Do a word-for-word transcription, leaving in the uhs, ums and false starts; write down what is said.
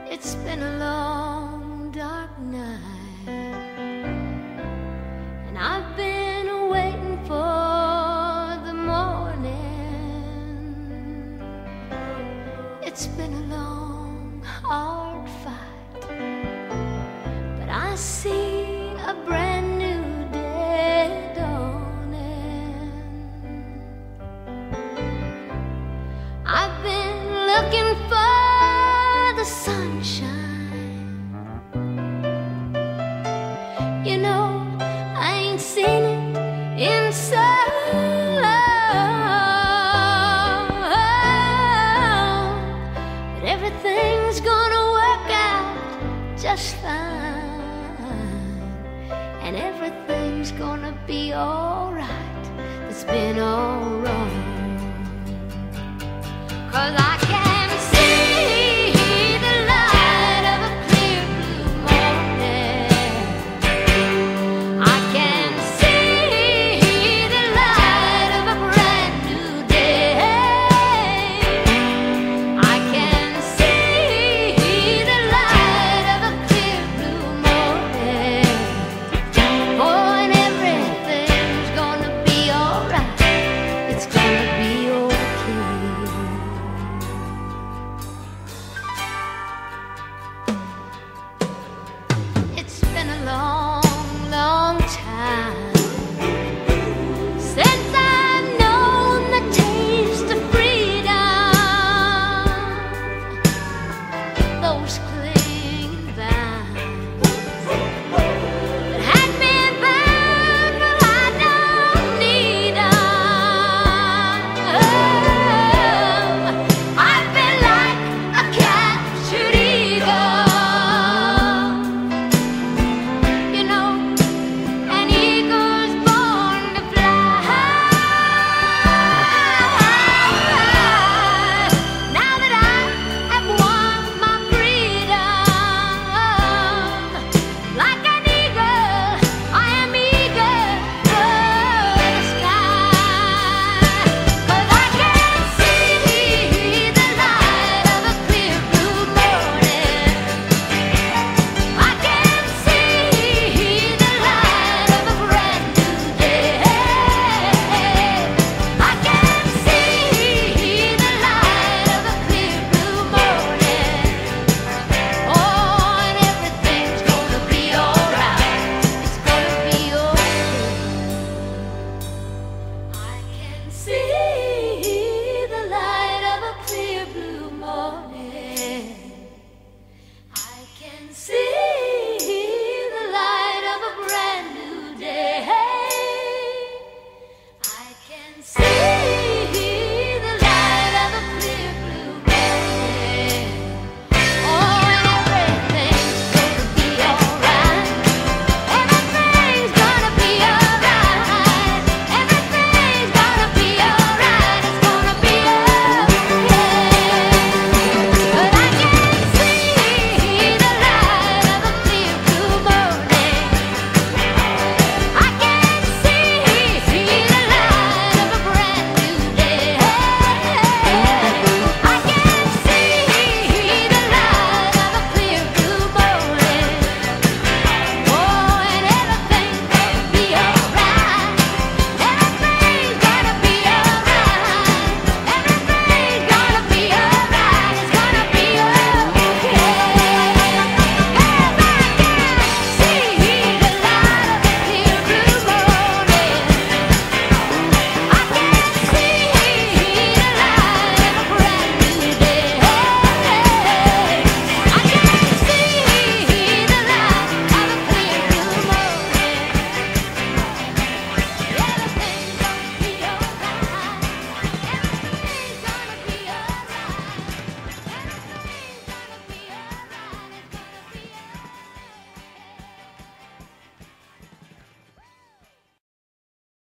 It's been a long, dark night, and I've been waiting for the morning. It's been a long, hard fight, but I see a brand new day dawning. I've been looking for the sunshine. You know, I ain't seen it in so long, but everything's gonna work out just fine, and everything's gonna be alright. It's been all wrong, 'cause I